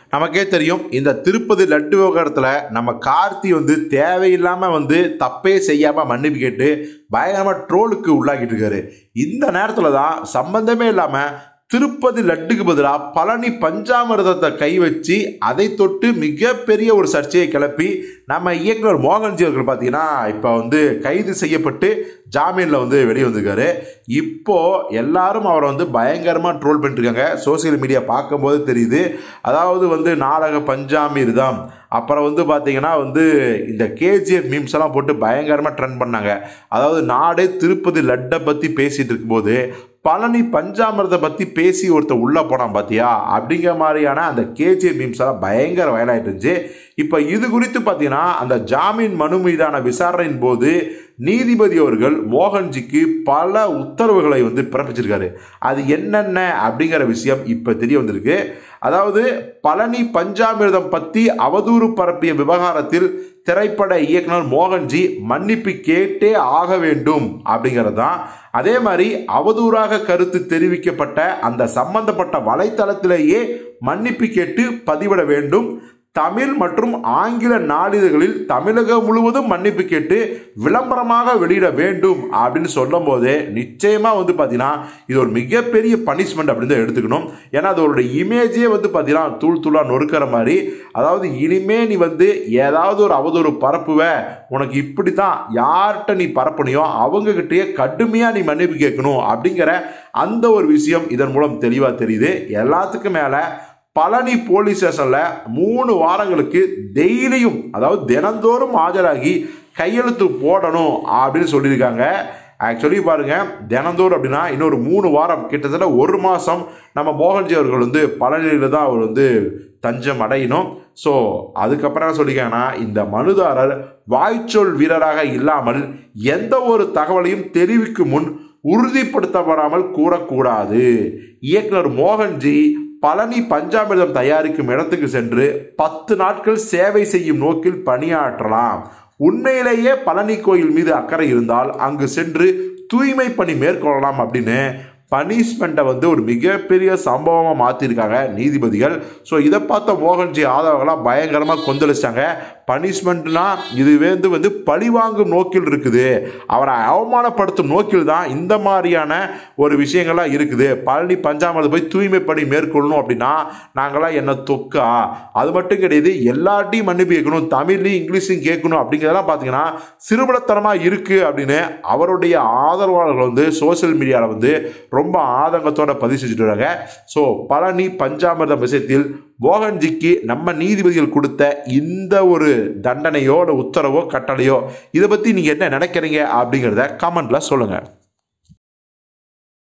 நமக்கே தெரியும் இந்த திருப்பதி லட்டு விவகாரத்தில் நம்ம கார்த்தி தேவையில்லாமல் தப்பே செய்யாமல் மன்னிப்பு கேட்டு பயங்கரமாக ட்ரோலுக்கு உள்ளாக்கிட்டு இருக்காரு. இந்த நேரத்தில் தான் சம்பந்தமே இல்லாமல் திருப்பதி லட்டுக்கு பதிலாக பழனி பஞ்சாமிர்தத்தை கை வச்சு அதை தொட்டு மிகப்பெரிய ஒரு சர்ச்சையை கிளப்பி நம்ம இயக்குனர் மோகன்ஜி அவர்கள் பார்த்தீங்கன்னா இப்போ கைது செய்யப்பட்டு ஜாமீனில் வெளியே வந்திருக்காரு. இப்போது எல்லாரும் அவரை பயங்கரமாக ட்ரோல் பண்ணிட்டுருக்காங்க. சோசியல் மீடியா பார்க்கும்போது தெரியுது. அதாவது நாடக பஞ்சாமிர்தம் அப்புறம் பார்த்தீங்கன்னா இந்த கேஜிஎஃப் மீம்ஸ் எல்லாம் போட்டு பயங்கரமாக ட்ரெண்ட் பண்ணாங்க. அதாவது நாடே திருப்பதி லட்டை பற்றி பேசிகிட்டு இருக்கும்போது பழனி பஞ்சாமிர்தத்தை பற்றி பேசி ஒருத்தர் உள்ளே போனான் பார்த்தியா அப்படிங்கிற மாதிரியான அந்த கேஜிஎஃப் மீம்ஸ் எல்லாம் பயங்கர வயலாகிட்டு இருந்துச்சு. இப்போ இது குறித்து பார்த்தீங்கன்னா அந்த ஜாமீன் மனு மீதான விசாரணையின் போது நீதிபதி அவர்கள் மோகன்ஜிக்கு பல உத்தரவுகளை பிறப்பிச்சிருக்காரு. அது என்னென்ன அப்படிங்கிற விஷயம் இப்போ தெரிய வந்திருக்கு. அதாவது பழனி பஞ்சாமிர்தம் பற்றி அவதூறு பரப்பிய விவகாரத்தில் திரைப்பட இயக்குனர் மோகன்ஜி மன்னிப்பு கேட்டே ஆக வேண்டும் அப்படிங்கிறது தான். அதே மாதிரி அவதூறாக கருத்து தெரிவிக்கப்பட்ட அந்த சம்பந்தப்பட்ட வலைத்தளத்திலேயே மன்னிப்பு கேட்டு பதிவிட வேண்டும். தமிழ் மற்றும் ஆங்கில நாளிதழ்களில் தமிழகம் முழுவதும் மன்னிப்பு கேட்டு விளம்பரமாக வெளியிட வேண்டும் அப்படின்னு சொல்லும் போதே நிச்சயமா பார்த்தீங்கன்னா இது ஒரு மிகப்பெரிய பனிஷ்மெண்ட் அப்படின்னு எடுத்துக்கணும். ஏன்னா அதோட இமேஜே பார்த்தீங்கன்னா தூள் தூளா நொறுக்கிற மாதிரி. அதாவது இனிமே நீ ஏதாவது ஒரு அவதூறு பரப்புவ, உனக்கு இப்படி தான் யார்கிட்ட நீ பரப்புனியோ அவங்க கிட்டேயே கடுமையா நீ மன்னிப்பு கேட்கணும் அப்படிங்கிற அந்த ஒரு விஷயம் இதன் மூலம் தெளிவா தெரியுது. எல்லாத்துக்கும் மேல பழனி போலீஸ் ஸ்டேஷன்ல 3 வாரங்களுக்கு டெய்லியும் அதாவது தினந்தோறும் ஆஜராகி கையெழுத்து போடணும் அப்படின்னு சொல்லியிருக்காங்க. ஆக்சுவலி பாருங்க, தினந்தோறும் அப்படின்னா இன்னொரு 3 வாரம் கிட்டத்தட்ட 1 மாதம் நம்ம மோகன்ஜி அவர்கள் பழனியில் தான் அவர் தஞ்சம் அடையணும். ஸோ அதுக்கப்புறம் என்ன சொல்லியிருக்காங்கன்னா, இந்த மனுதாரர் வாய்ச்சொல் வீரராக இல்லாமல் எந்த ஒரு தகவலையும் தெரிவிக்கும் முன் உறுதிப்படுத்தப்படாமல் கூறக்கூடாது. இயக்குனர் மோகன்ஜி பழனி பஞ்சாமிர்தம் தயாரிக்கும் இடத்துக்கு சென்று 10 நாட்கள் சேவை செய்யும் நோக்கில் பணியாற்றலாம். உண்மையிலேயே பழனி கோயில் மீது அக்கறை இருந்தால் அங்கு சென்று தூய்மை பணி மேற்கொள்ளலாம் அப்படின்னு பனிஷ்மெண்ட்டை ஒரு மிகப்பெரிய சம்பவமாக மாற்றிருக்காங்க நீதிபதிகள். ஸோ இதை பார்த்த மோகன்ஜி ஆதரவுகளாக பயங்கரமாக கொந்தளிச்சாங்க. பனிஷ்மெண்ட்னா இதுவே பழிவாங்கும் நோக்கில் இருக்குது, அவரை அவமானப்படுத்தும் நோக்கில் தான் இந்த மாதிரியான ஒரு விஷயங்கள்லாம் இருக்குது. பழனி பஞ்சாமிர்தம் போய் தூய்மை பணி மேற்கொள்ளணும் அப்படின்னா நாங்களாம் என்ன தொக்கா? அது மட்டும் கிடையாது, எல்லார்ட்டையும் மன்னிப்பு கேட்கணும், தமிழ்லையும் இங்கிலீஷையும் கேட்கணும் அப்படிங்கிறதெல்லாம் பார்த்தீங்கன்னா சிறுபலத்தனமாக இருக்குது அப்படின்னு அவருடைய ஆதரவாளர்கள் சோசியல் மீடியாவில் ரொம்ப ஆதங்கத்தோட பதிவு செஞ்சுட்டு வராங்க. ஸோ பழனி பஞ்சாமிர்தம் விஷயத்தில் மோகன்ஜிக்கு நம்ம நீதிபதிகள் கொடுத்த இந்த ஒரு தண்டனையோ உத்தரவோ கட்டளையோ இதை பற்றி நீங்கள் என்ன நினைக்கிறீங்க அப்படிங்கிறத கமெண்ட்ல சொல்லுங்கள்.